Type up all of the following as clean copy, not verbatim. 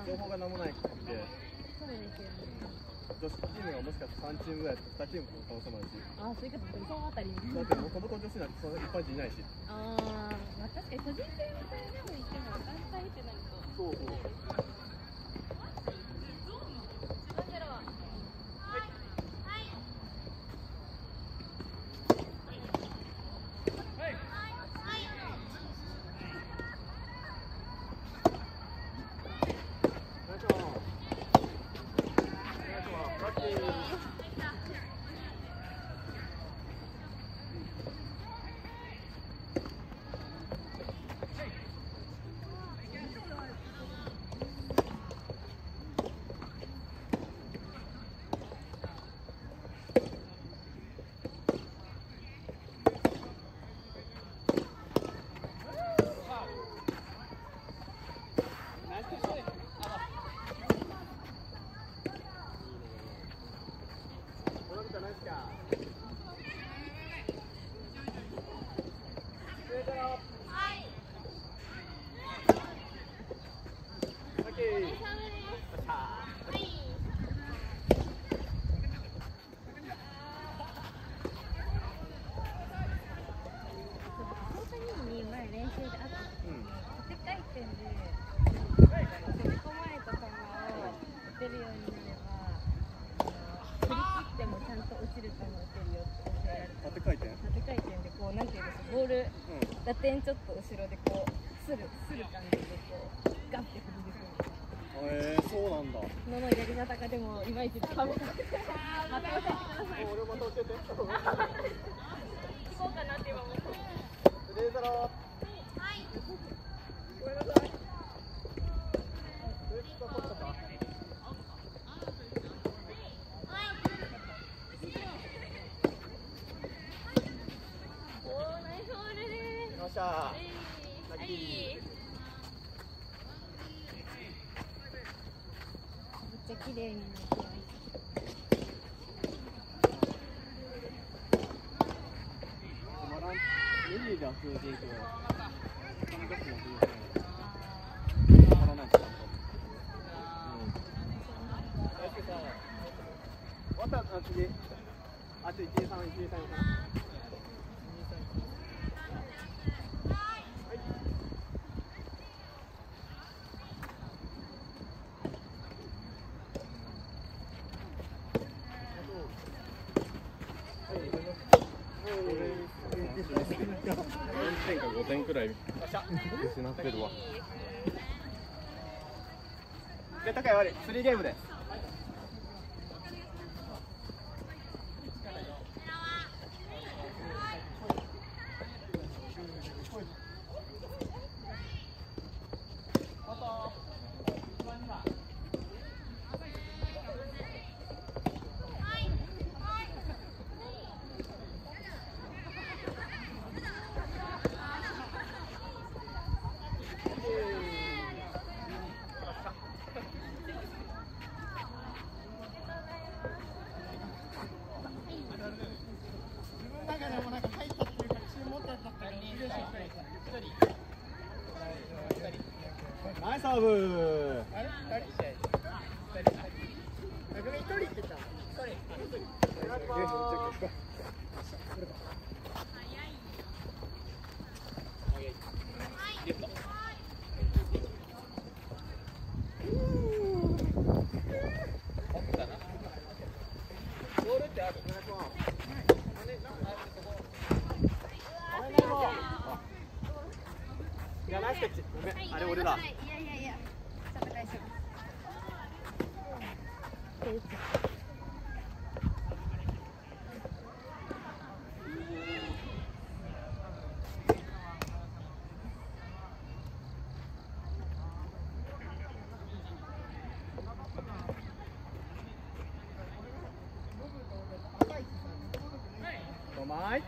情報が何もないくて、 そうですよね。 女子チームがもしかして3チームぐらいとか2チームの可能性もあるし、 ああ、そういうこと、そのあたりに。 だってもともと女子なんてそんな一般人いないし。 ああ、まあ確かに個人戦みたいでもいても団体ってなると。 そうそう。 打点ちょっと後ろでこうする感じでこうガッて振り抜く。 そうなんだ。 のやり方がでもいまいちつかめなくて。また教えてください。 俺また教えて。 聞こうかなって今思って。 0-0。はい。ごめんなさい。ラッキー。 めっちゃ綺麗になってます。 メニューで集めていくと、他の学校も変わらないと。終わったら次、あと1、2、3、1、2、3、4点か5点くらい失ってるわ。で、高い悪い、3ゲームです。ナイスサーブ。あれ？誰？1人って言った。いや、ナイスキャッチ。ごめん、あれ俺だ。 いや、ちょっと返します。 5枚。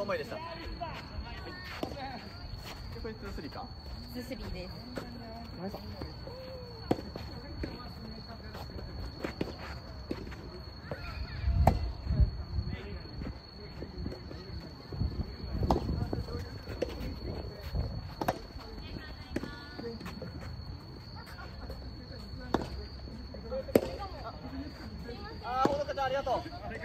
枚でした。これ2-3か。 2-3です。 ナイス。あー、ほどかちゃんありがとう。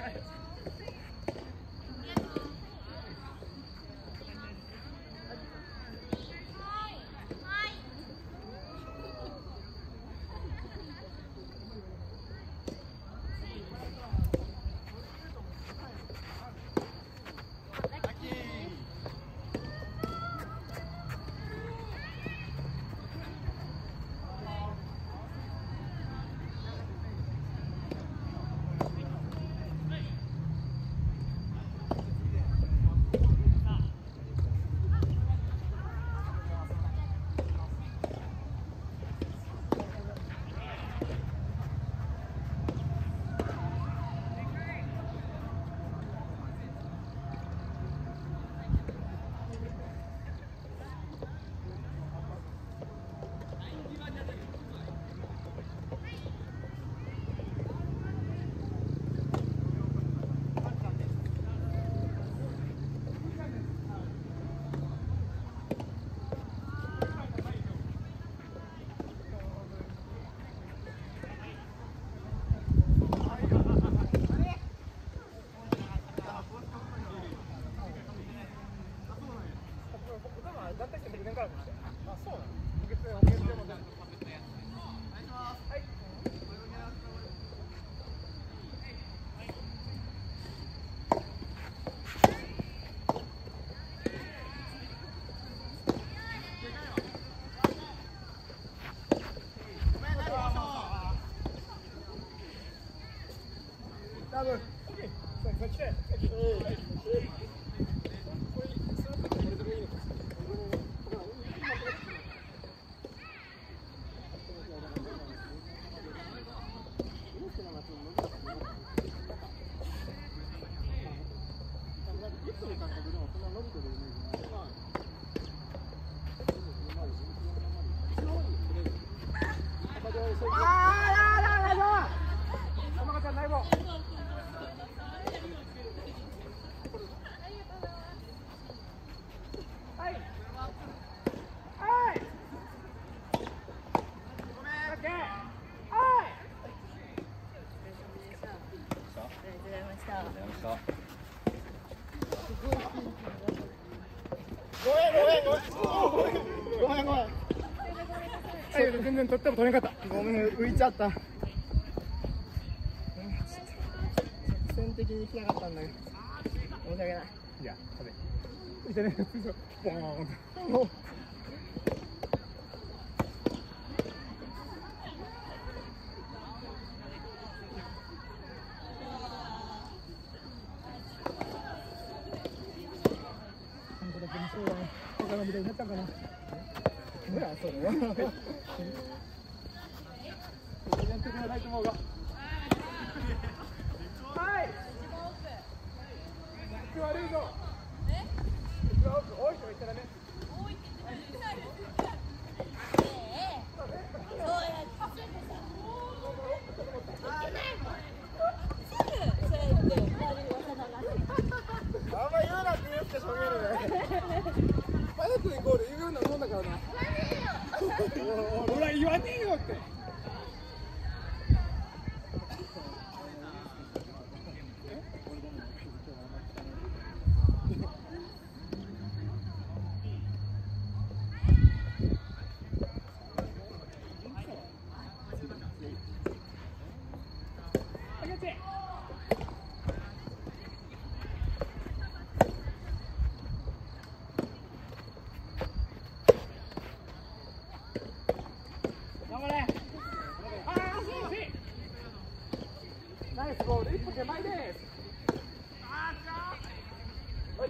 全然取っても取れなかった。 ごめん、浮いちゃった。直線的に来なかったんだけど。申し訳ない。 いや、浮いてね、ボーンと。他のみたいになったかな。ほら、そうだよ。全然的なライトモーが。はい。悪いぞ。多い人がいたらね。あんま言うなって言ってしょげるね。パイロットでイコール言うようなもんだからな。ほら言わねえよって。ナイスボール、一歩手前です。はい。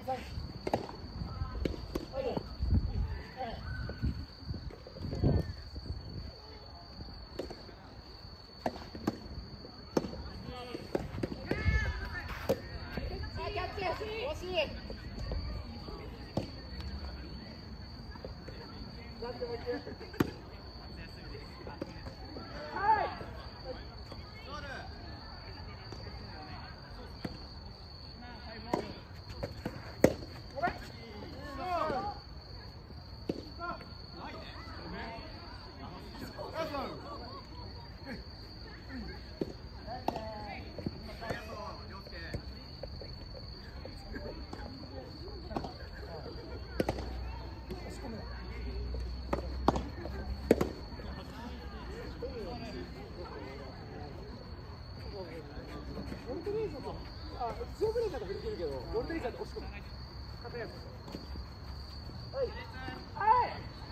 強くないから振り切るけど、ロンテリーちゃんと押し込む。硬いやつ。はい。はい。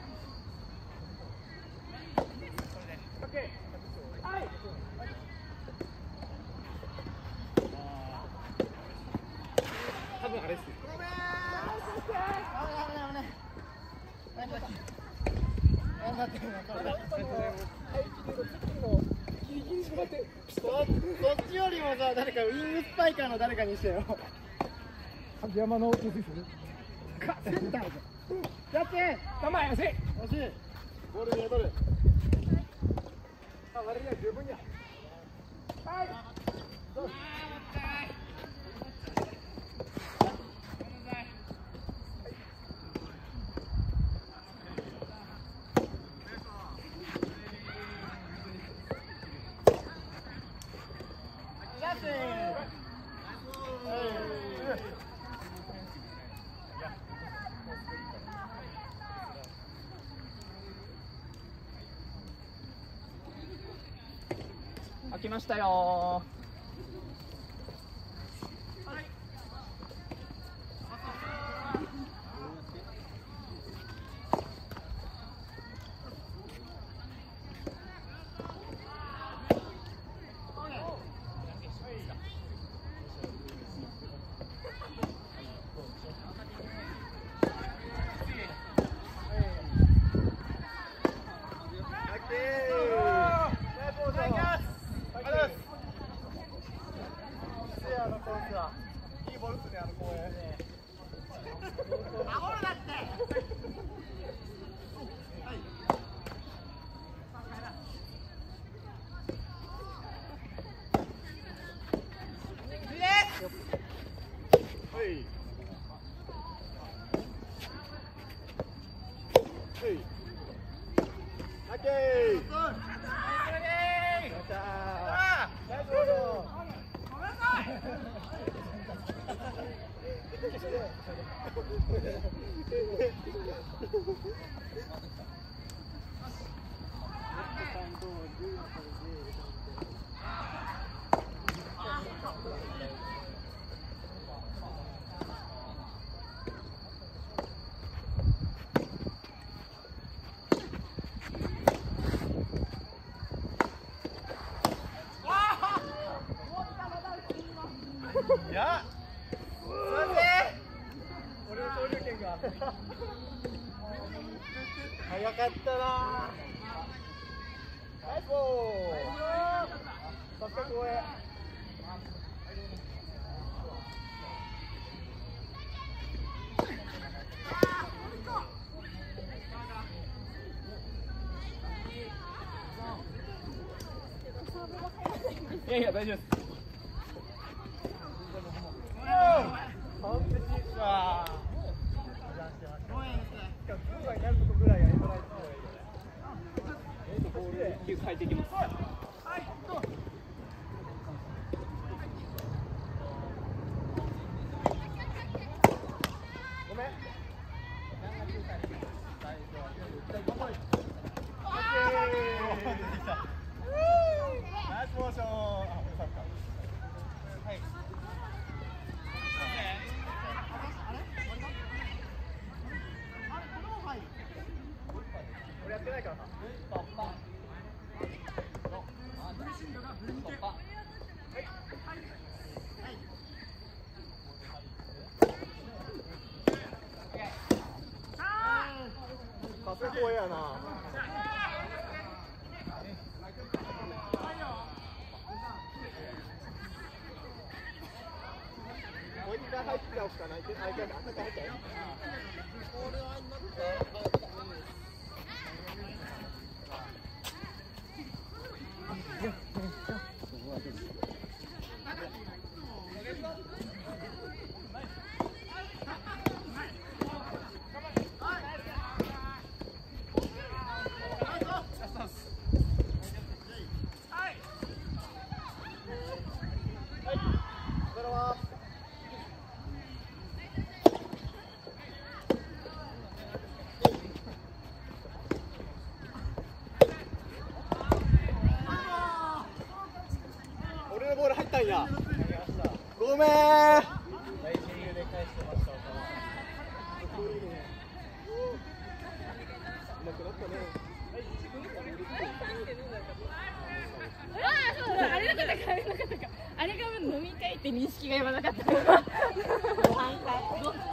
オッケー。はい。多分あれっす。ごめん。そっちよりもさ、誰かウィングスパイカーの誰かにしてよ。 秋山の手すりする。 センターじゃん。やって。 頑張れ、惜しい。 惜しい。ボールで取る。 あ、割りは十分や。 はい。どう。 開きましたよ。 いいボールっすね、あの公園。守るだって。はい。いや、すいません。俺の昇竜拳が早かったな。ナイスボール。さすが公園。 いやいや、大丈夫です。 完璧か。2番になるとこぐらいやりづらいところがいいよね。 1球変えていきます。 ごめん。ナイスモーション。はい。俺やってないからな。 やな。もう一回入っちゃおうかな。俺のボール入ったんや。ごめん。 あれなかったか、あれが飲み会って認識が今なかった。ご飯会。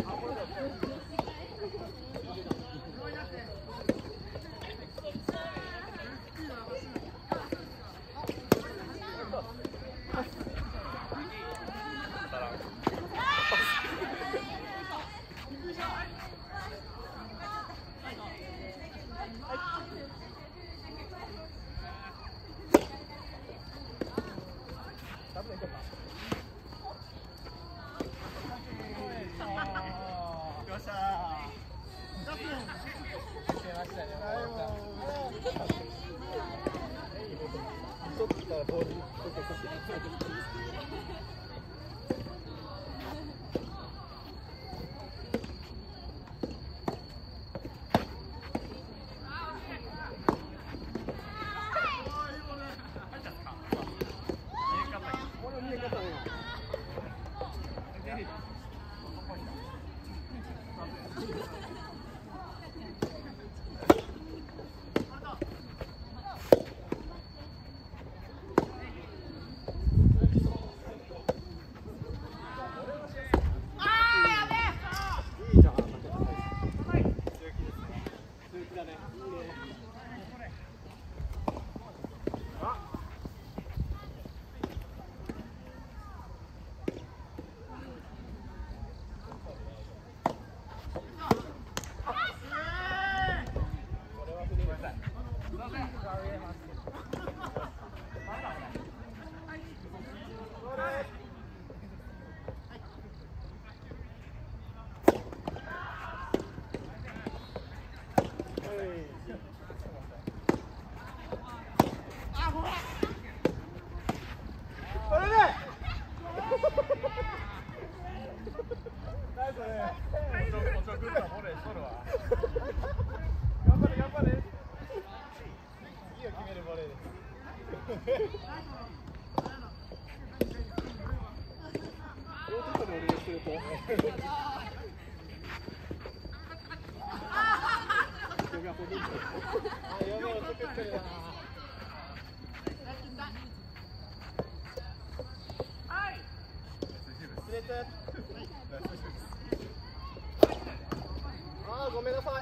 ごめんなさい。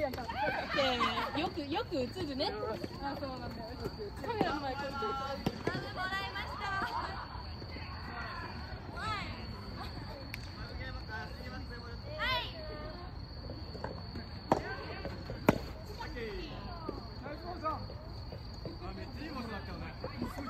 よく映るね。あ、そうなんだよ。カメラの前こっち。もらいました。 めっちゃいい場所だったよね。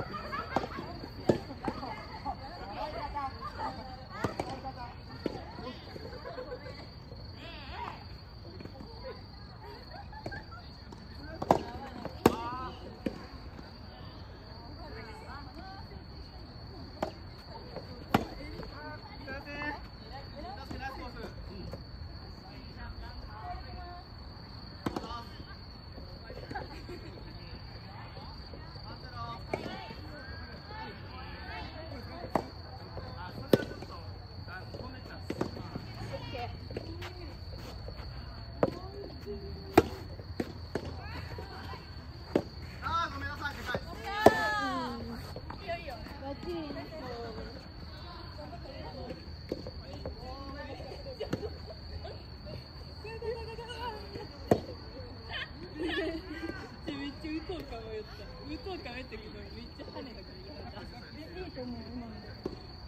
打とうかめったけどめっちゃ跳ねたからいいと思う今ので。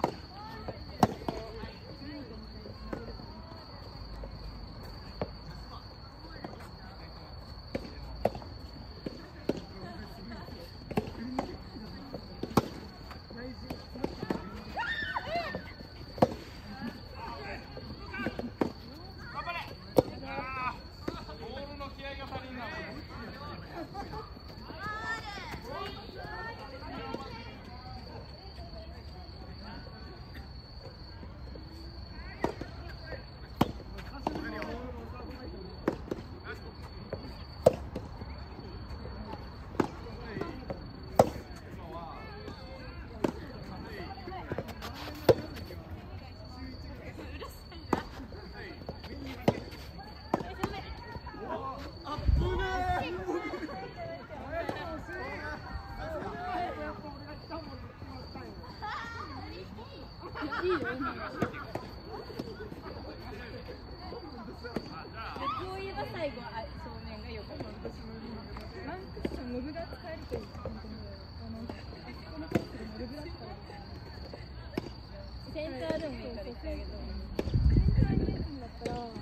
いいよ、今の。こう言えば最後は正面が良かった。ワンクッションノルが使えるというか、本当にあそこのコースでノルが使える。センターでもいいから言ってあげた方がいい。センターに入れるんだったら。